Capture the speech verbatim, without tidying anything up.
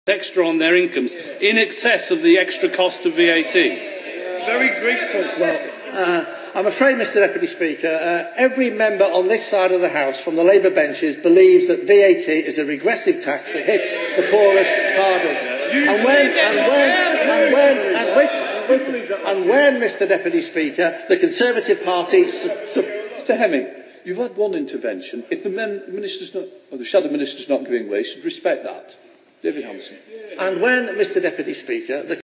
extra on their incomes in excess of the extra cost of V A T. Very grateful. Well, uh, I'm afraid, Mr Deputy Speaker, uh, every member on this side of the House from the Labour benches believes that V A T is a regressive tax that hits the poorest hardest. And when, and when, and when, and wait, wait, and when, Mr Deputy Speaker, the Conservative Party... Mr Hemming, you've had one intervention. If the men, minister's not, or the shadow minister's not giving way, you should respect that. David Hanson. And when, Mr Deputy Speaker, the